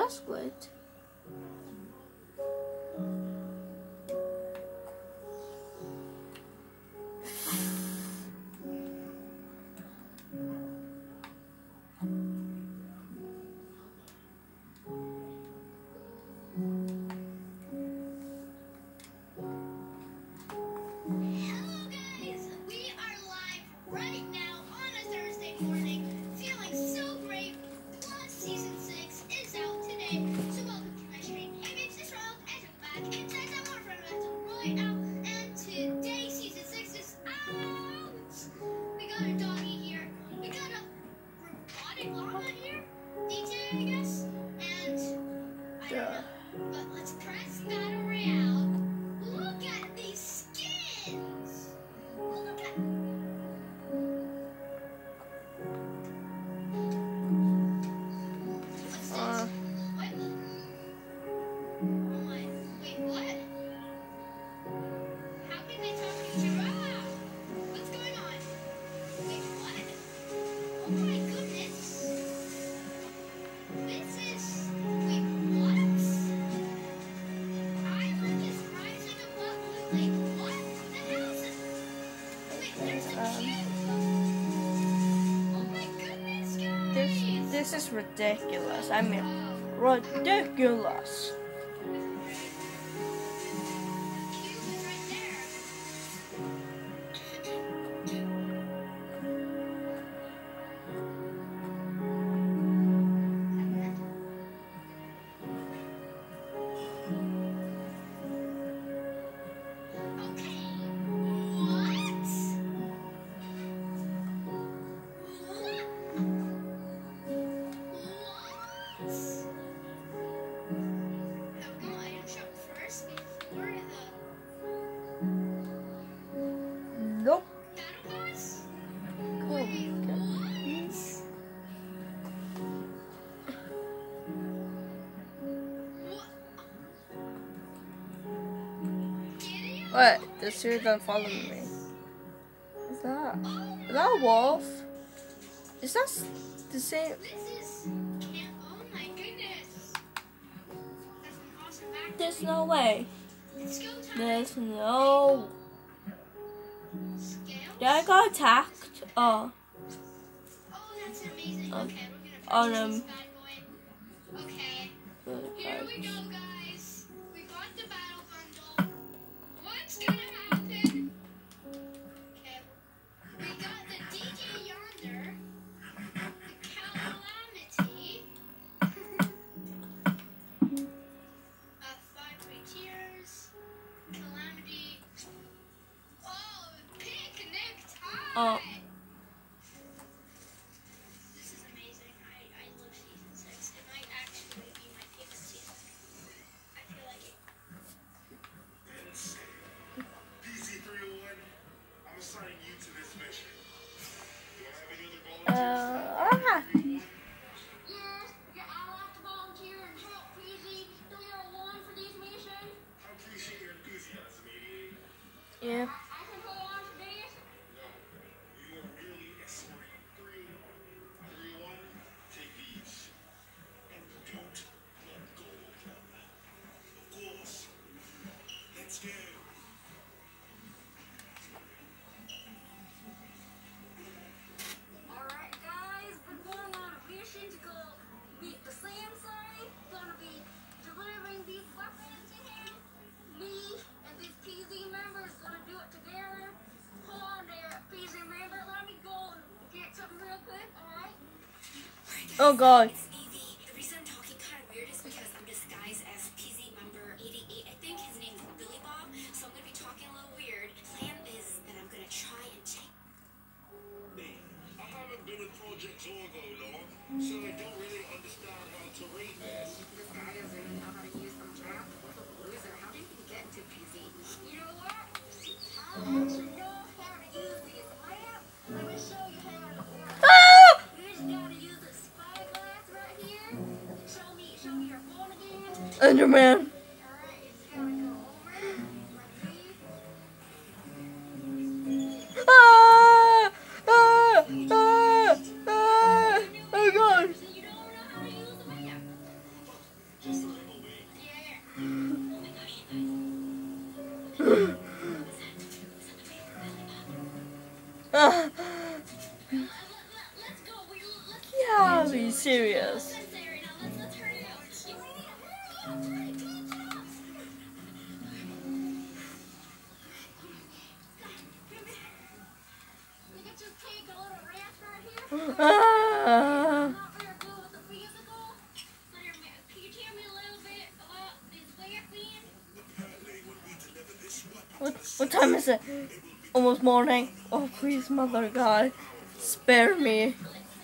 that's good. This is ridiculous. I mean, ridiculous. Nope. What? The two of them following me. Is that a wolf? Is that the same? Oh my goodness. That's an awesome activity. There's no way. It's go time. There's no. Scales? Yeah, I got attacked. Oh. Oh, that's amazing. Okay, we're on, gonna press this bad boy. Okay. Here we go, guys. We got the battle bundle. What's gonna happen? Okay. We got the DJ Yonder. The Calamity. 5 free tiers. Calamity. Oh, pink necktie. Oh. This is amazing. I love season 6. It might actually be my favorite season. I feel like it. PC301, I'm assigning you to this mission. Do I have any other volunteers? Yes, you're allowed to volunteer and help PZ301 for these missions. I appreciate your enthusiasm, 88. Yeah. I can hold on to this. No, you are really escorting 331. Take these. And don't let go of them. Of course. Let's go. Alright guys, we're going on a mission to go meet the Sansai. Gonna be delivering these weapons to him. Me and this PZ member is gonna do it together. Hold on there, PZ member. Let me go and get something real quick, alright? Oh God. It's Evie. The reason I'm talking kind of weird is because I'm disguised as PZ member 88. I think his name's Billy Bob, so I'm going to be talking a little weird. Plan is that I'm going to try and take... Hey, I haven't been with Project Zorgo long, so I don't really understand how to read this. This guy doesn't even know how to use the map. What a loser. How did he get to PZ? You know what? I actually know how to use these lamps. Let me show you how to work. Ah! You just gotta use the spyglass right here. Show me your phone again. Enderman. Alright, it's gotta go over like these. Ah! Ah! Ah! Ah! Oh God. So you don't know how to use the map. Yeah, be serious. What time is it? Almost morning. Oh please, Mother God, spare me.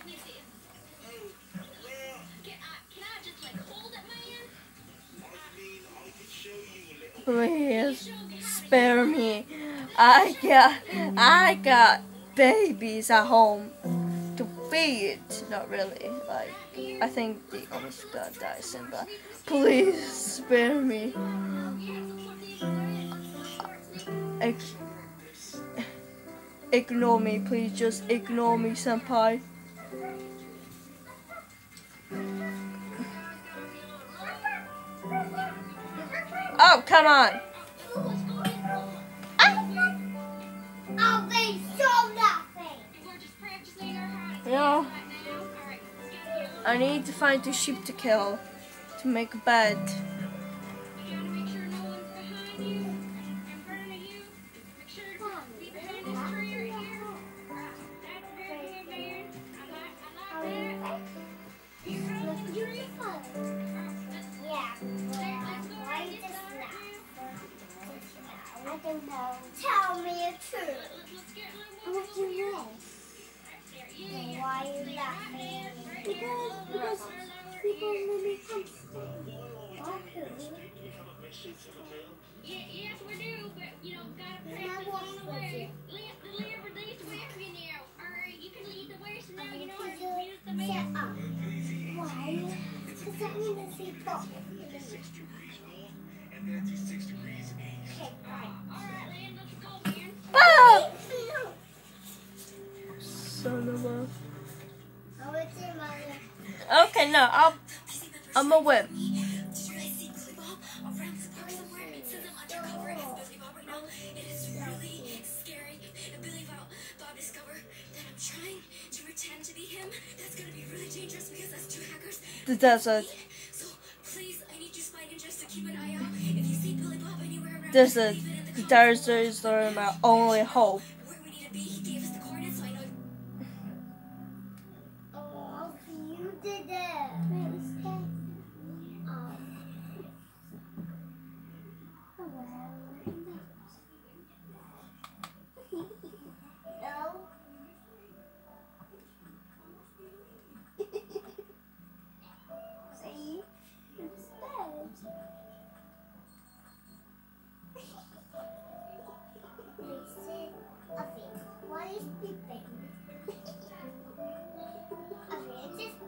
Please spare me. I got babies at home to feed. Not really. Like I think they almost got Dyson, but please spare me. Ignore me, please. Just ignore me, senpai. Oh, come on. Oh, they show nothing. No. I need to find the sheep to kill to make a bed. I don't know. Tell me the truth. What do you know? Why are you laughing? Because people really come. Yes, we do, but you know, gotta practice on the way. Deliver these with you now. Alright, you can lead the way, so now you know how to use the map. Why? Because that means it's a book. 96 degrees north and 96 degrees east. Okay, right. Alright, Land, let's go, man. Ah! Son of a. Okay, no, I'm a whip. Did you guys see Billy Bob around this park somewhere? It says I'm undercover as Billy Bob right now. It is really scary. If Billy Bob discover that I'm trying to pretend to be him, that's gonna be really dangerous because that's two hackers. The desert. So please, I need you, Spy Ninjas, to keep an eye out. If you see Billy Bob anywhere around, Desert. leave it in The the desert is my only hope. where we need to be. He gave us the coordinates, so I know. Oh, you did it. What is beeping? Okay, it's just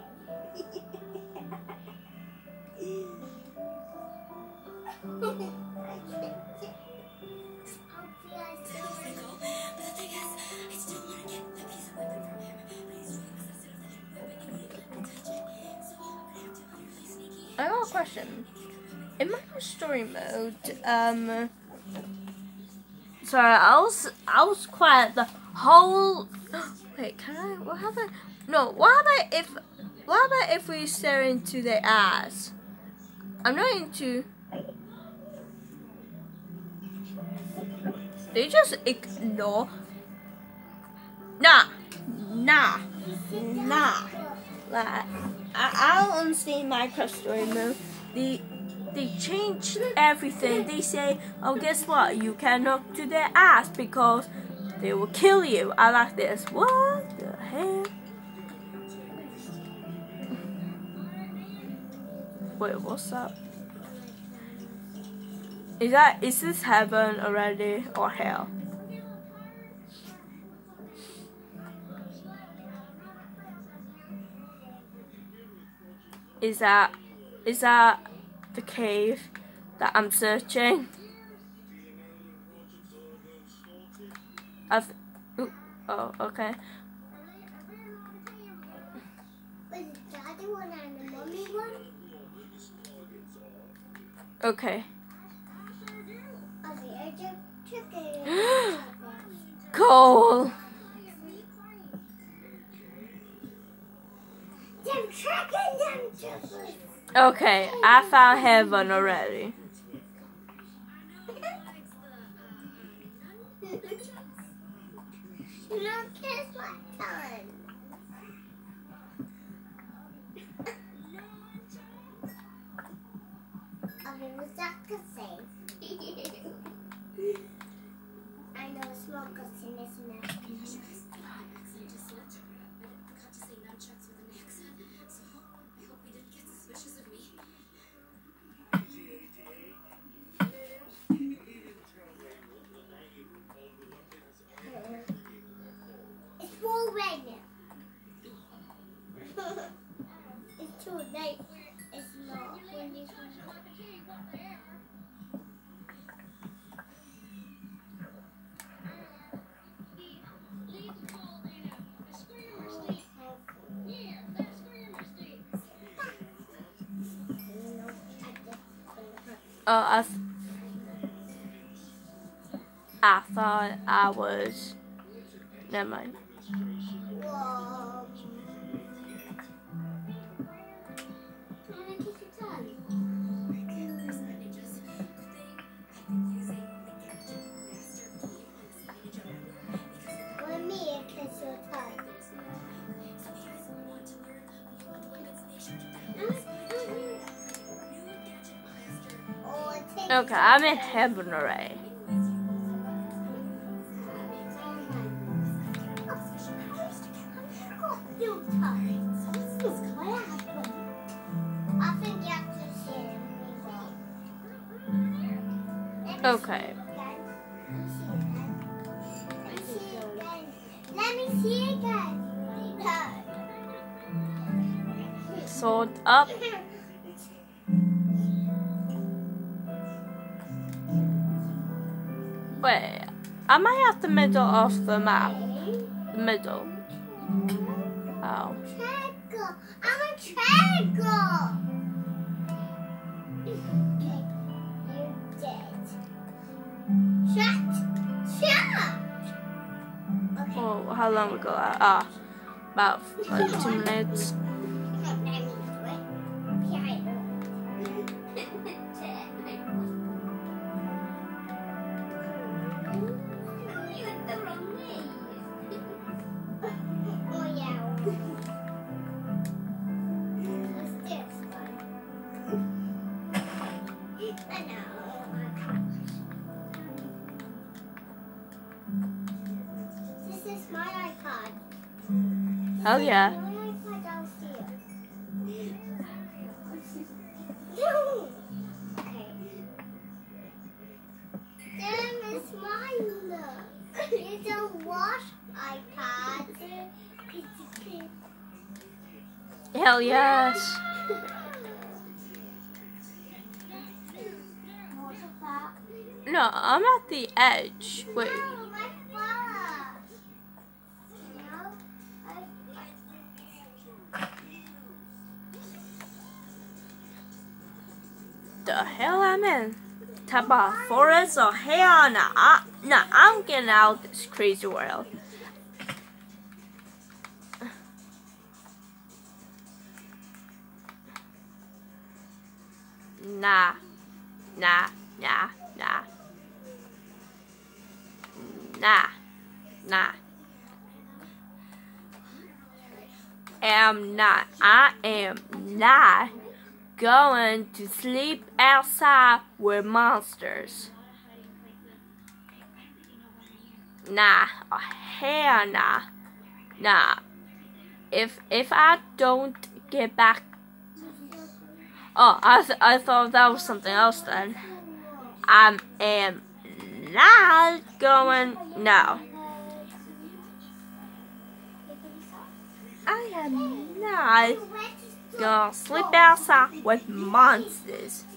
But the thing is, I still want to get the piece of weapon from him. But he's really possessive of that weapon and he can't touch it. So I'm gonna have to be really sneaky. I got a question. In my story mode, sorry, I was quiet the whole. Wait, can I? What happened? No, what about if we stare into their ass? I'm not into. They just ignore. Nah. Like, I don't understand Minecraft story mode. They changed everything. They say, oh, guess what? You can knock to their ass because they will kill you. I like this. What the hell? Wait, what's up? Is this heaven already or hell? Is that the cave that I'm searching? Oh, okay. Was it the other one and the mommy one? Okay. Okay, Cool. Okay, I found heaven already. Look, here's my time. Was that the same? I know smokers in this mouth. It's full right now. It's too late. It's not. Oh, I thought I was. Never mind. Whoa. Okay, I'm in heaven already. Okay. Let me see again. Sword up. Wait, am I at the middle of the map? The middle. Oh. Triangle. I'm a triangle. Okay, you're dead. Shut. Okay. Oh, how long ago? About like 2 minutes. This is my iPod. Oh yeah. My iPod downstairs. No. Okay. Damn, it's mine. It's a wash iPod. Hell yes. No, I'm at the edge. Wait. No, my phone. The hell I'm in? Tapa Forest or hell nah. Nah, I'm getting out of this crazy world. Nah. Nah. Nah. Nah. Nah. Nah. I am not going to sleep outside with monsters. Nah, oh, hell nah. Nah. If I don't get back. Oh, I thought that was something else then. I am not going. No. I am not gonna sleep outside with monsters.